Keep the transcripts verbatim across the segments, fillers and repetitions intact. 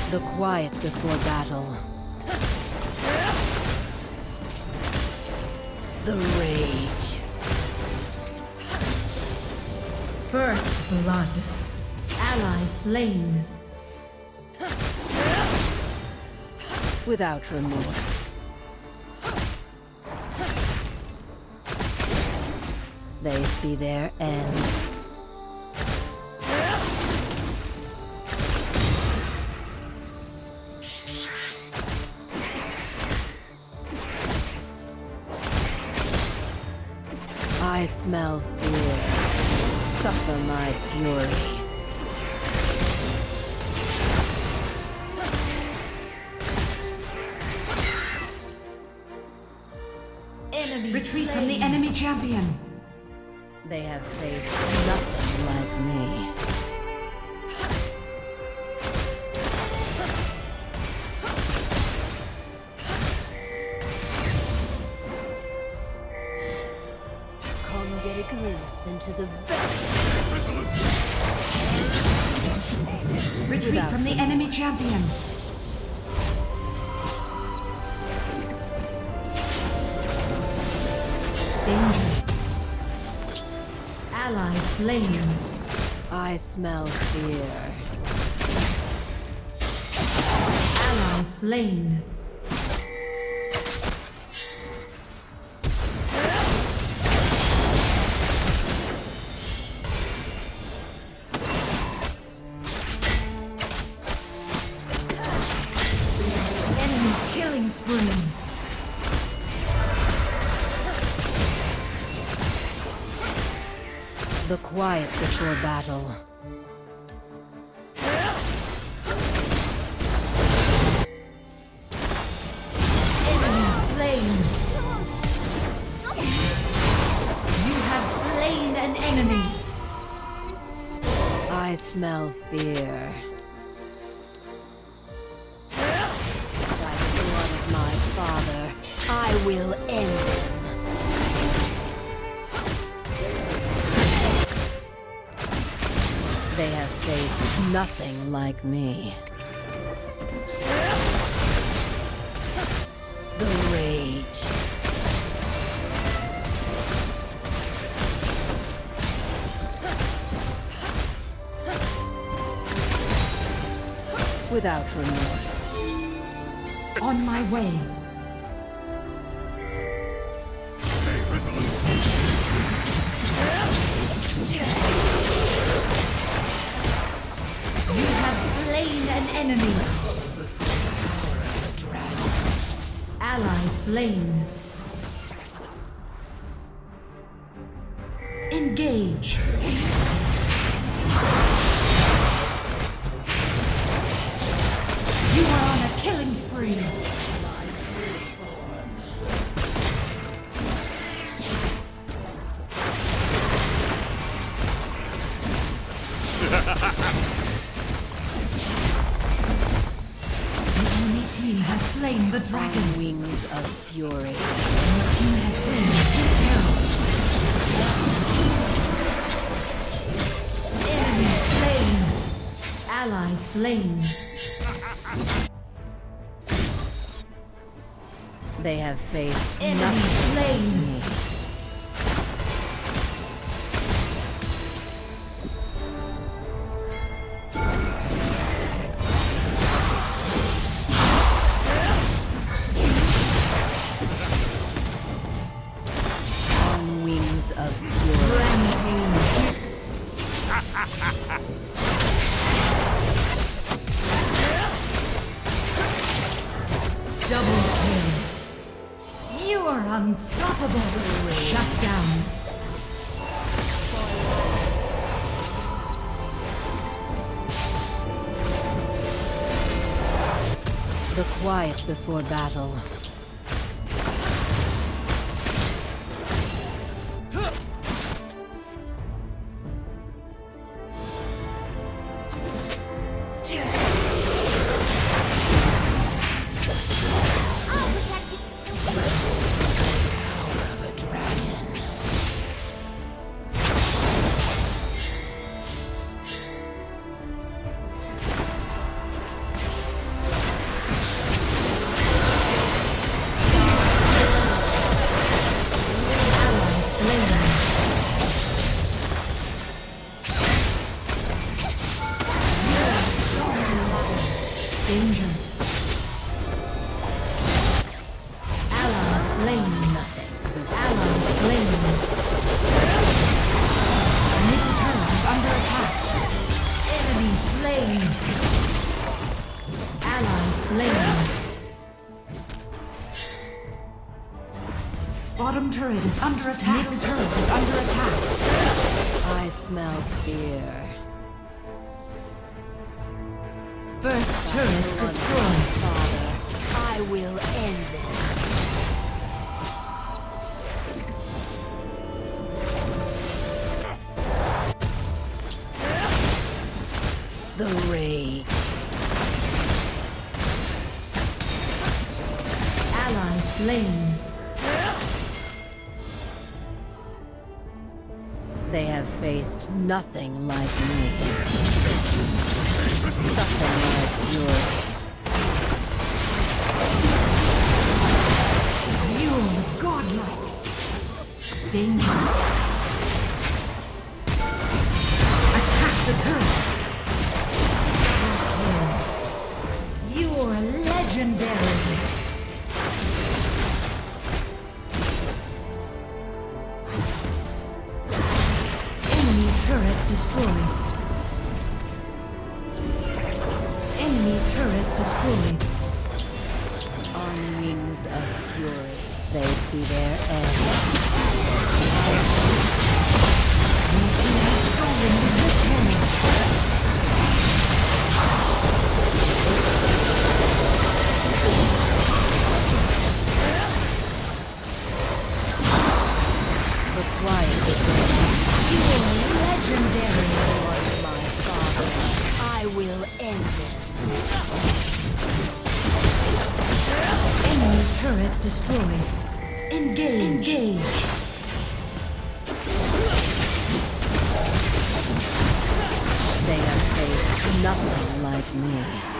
The quiet before battle. The rage. First blood. Ally slain. Without remorse. They see their end. I smell fear. Suffer my fury. Enemy Retreat slain. From the enemy champion. They have faced nothing like me. Come get a glimpse into the Retreat Without from the enemy champion. Danger. Ally slain. I smell fear. Ally slain. Enemy killing spree. The quiet before battle. Enemy slain. You have slain an enemy. I smell fear. Like the blood of my father, I will end him. They have faced nothing like me. The rage. Without remorse. On my way. You have slain an enemy. Ally slain. Engage. You are on a killing spree. The enemy team has slain the dragon. On wings of fury. Your team has slain the terror. Enemy slain. Ally slain. They have faced Enemy nothing slain. like me. On wings of fury. Double kill. You are unstoppable. Shut down. The quiet before battle. Danger. Ally slain. Ally slain. Middle turret is under attack. Enemy slain. Ally slain. Bottom turret is under attack. Middle turret is under attack. I smell fear. First turret destroyed. Father, I will end this. The rage. Ally slain. They have faced nothing like me. Suffer my fury. You're godlike. Danger. Attack the turret. You're legendary. Turret destroyed. Enemy turret destroyed. On wings of fury, they see their end. Your team has stolen the victory. The quiet is You're legendary. Lord, my father. I will end it. Enemy turret destroyed. Engage. Engage. They have faced nothing like me.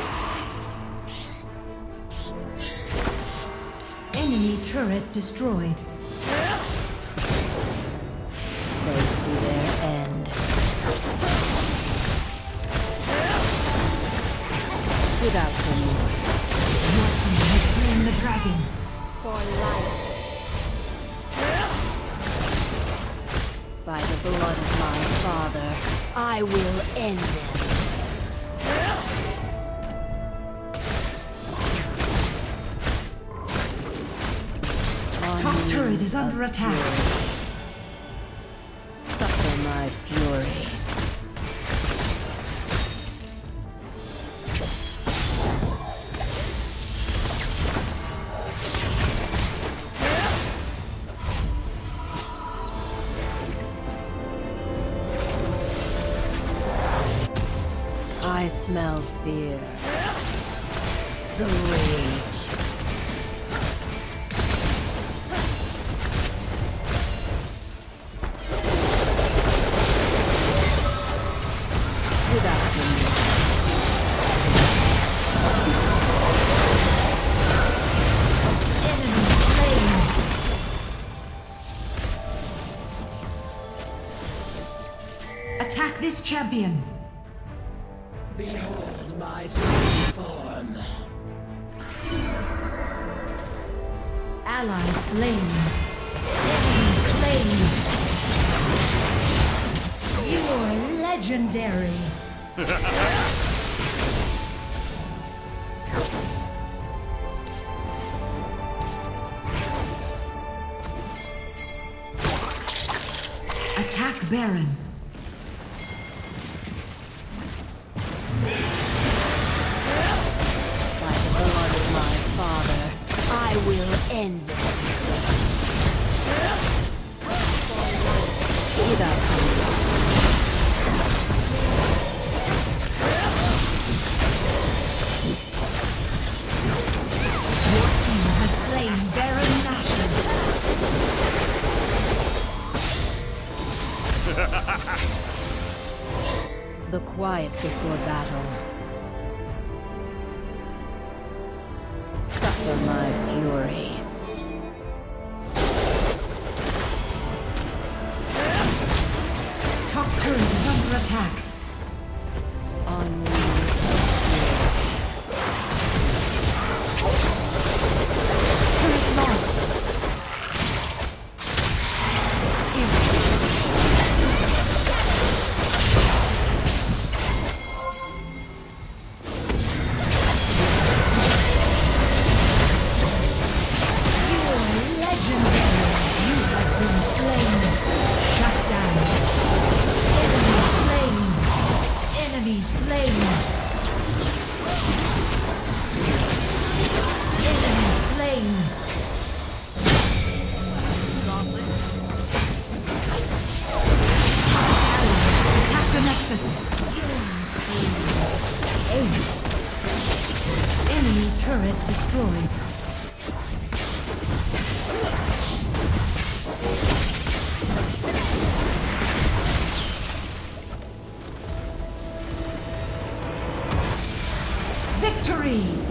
Enemy turret destroyed. They see their end. Without remorse. Your team has slain the dragon. For life. By the blood of my father, I will end them. Top turret wings is under of attack. fury. Suffer my fury. I smell fear. The rage. Without remorse. Enemy slain. Attack this champion. Behold my true form. Ally slain. Enemy slain. You're legendary. Attack Baron. By the blood of my father, I will end them. Without remorse. Your team has slain Baron Nashor. The quiet before battle. Suffer my fury. Top turret is under attack. On wings of fury. Turret destroyed. Victory!